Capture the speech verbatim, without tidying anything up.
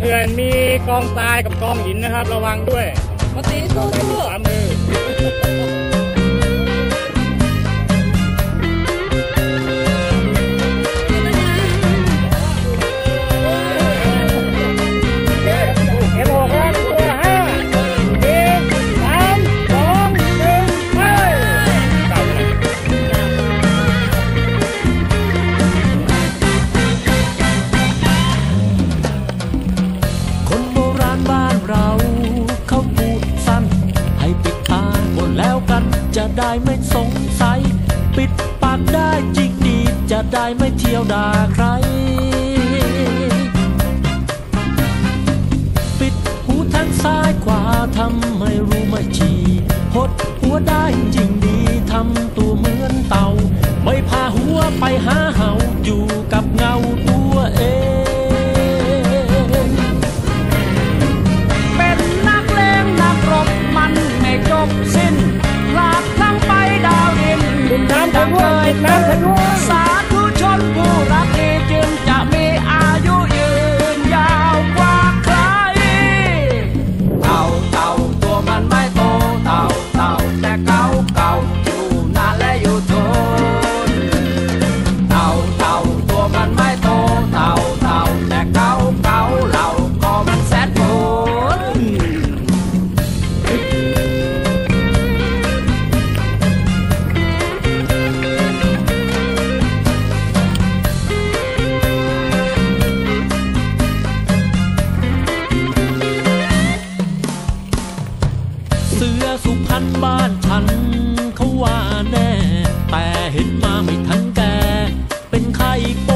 เขื่อนมีกองทรายกับกองหินนะครับระวังด้วยมาตีสู้ๆขวามือจะได้ไม่สงสัยปิดปากได้จริงดีจะได้ไม่เที่ยวด่าใครปิดหูทางซ้ายขวาทำให้รู้ไม่ชี้หดหัวได้จริงดีทำตัวเหมือนเต่าไม่พาหัวไปหาเห่าอยู่กับเงาตัวเองเป็นนักเลงนักรบมันไม่จบสิ้นลาดทั้งไปดาวดินดังเคยเป็นสาธุชนผู้รักดีจึงจะมีอายุยืนยาวกว่าใครเต่าเต่าตัวมันไม่โตเต่าเต่าแต่เก่าเก่าอยู่นานและอยู่ทนเต่าเต่าตัวมันไม่โตเต่าเต่าแต่เก่าเก่าเราก็มันแสนทนสุพรรณบ้านฉันเขาว่าแน่แต่เห็นมาไม่ทันแกเป็นใครก็